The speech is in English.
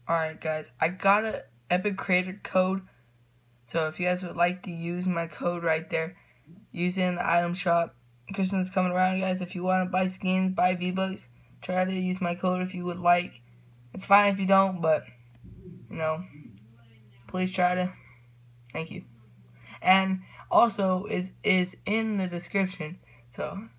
Alright guys, I got a Epic Creator code. So if you guys would like to use my code right there, use it in the item shop. Christmas is coming around, guys. If you want to buy skins, buy V-Bucks, try to use my code if you would like. It's fine if you don't, but, you know, please try to. Thank you. And also, it's in the description. So